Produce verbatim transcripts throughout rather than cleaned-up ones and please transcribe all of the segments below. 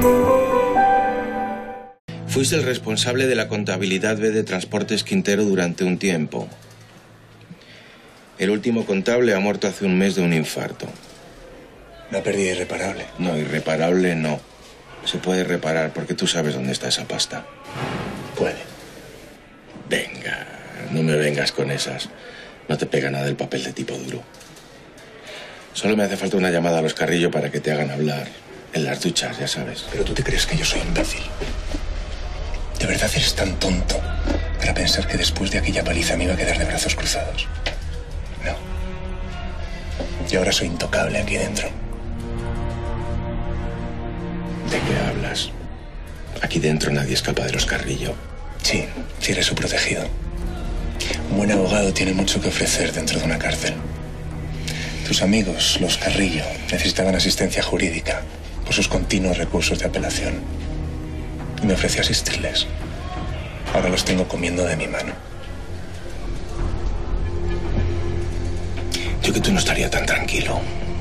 Fuiste el responsable de la contabilidad B de Transportes Quintero durante un tiempo. El último contable ha muerto hace un mes de un infarto. Una pérdida irreparable. No, irreparable no. Se puede reparar porque tú sabes dónde está esa pasta. Puede. Venga, no me vengas con esas. No te pega nada el papel de tipo duro. Solo me hace falta una llamada a los Carrillo para que te hagan hablar. En las duchas, ya sabes. Pero tú te crees que yo soy imbécil. ¿De verdad eres tan tonto para pensar que después de aquella paliza me iba a quedar de brazos cruzados? No. Y ahora soy intocable aquí dentro. ¿De qué hablas? Aquí dentro nadie escapa de los Carrillo. Sí, si eres su protegido. Un buen abogado tiene mucho que ofrecer dentro de una cárcel. Tus amigos, los Carrillo, necesitaban asistencia jurídica por sus continuos recursos de apelación. Y me ofrecí asistirles. Ahora los tengo comiendo de mi mano. Yo que tú no estaría tan tranquilo.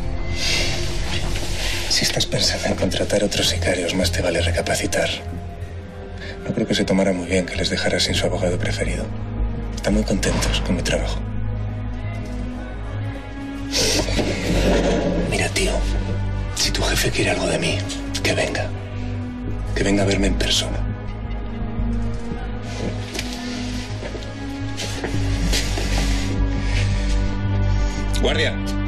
Si estás pensando en contratar otros sicarios, más te vale recapacitar. No creo que se tomara muy bien que les dejara sin su abogado preferido. Están muy contentos con mi trabajo. Mira, tío, si tu jefe quiere algo de mí, que venga. Que venga a verme en persona. Guardia.